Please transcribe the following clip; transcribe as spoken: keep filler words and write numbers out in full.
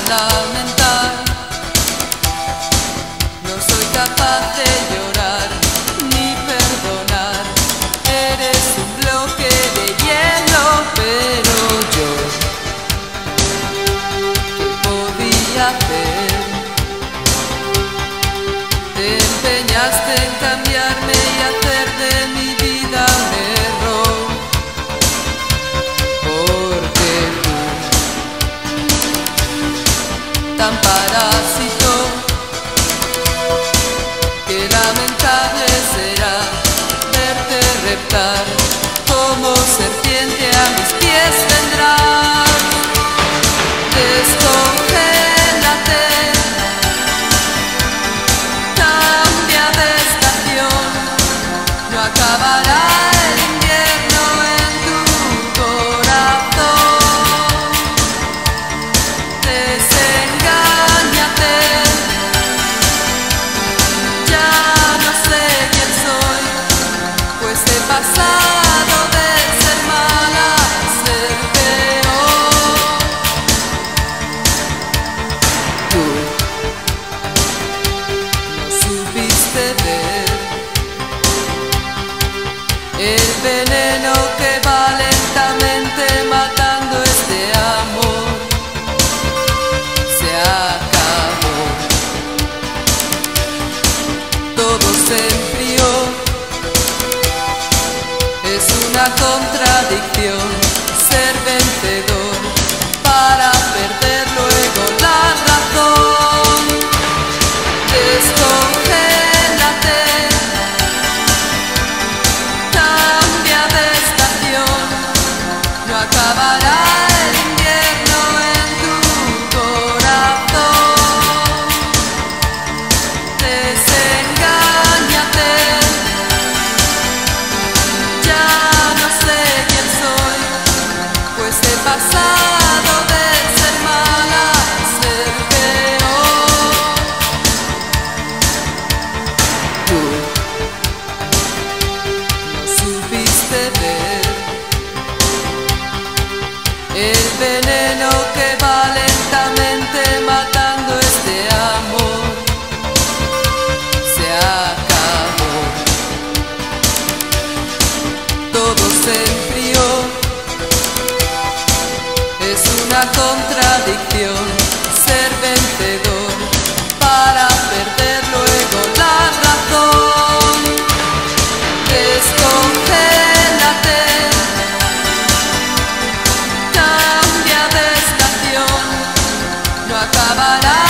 lamentar. No soy capaz de llorar ni perdonar. Eres un bloque de hielo, pero yo, ¿qué podía hacer? Te empeñaste en cambiarme y hacer de mi vida un error. Porque tú, tan parásito, qué lamentable será verte reptar. Como serpiente a mis pies vendrás. Descongélate, cambia de estación, no acabará el invierno en tu corazón. Desengáñate, ya no sé quién soy, pues he pasado de ser mala a ser peor. Tú no supiste ver el veneno que va lentamente matando este amor. Se acabó, todo se enfrió. Es una contradicción ser vencedor para perder luego la razón. Descongélate, cambia de estación, no acabará el invierno en tu corazón. Desengáñate, ya no sé quién soy, pues he pasado de ser mala a ser peor. Tú no supiste ver el veneno que va lentamente matando este amor. Se acabó, todo se enfrió. Es una contradicción ser vencedor para perder luego la razón. Descongélate, cambia de estación, no acabará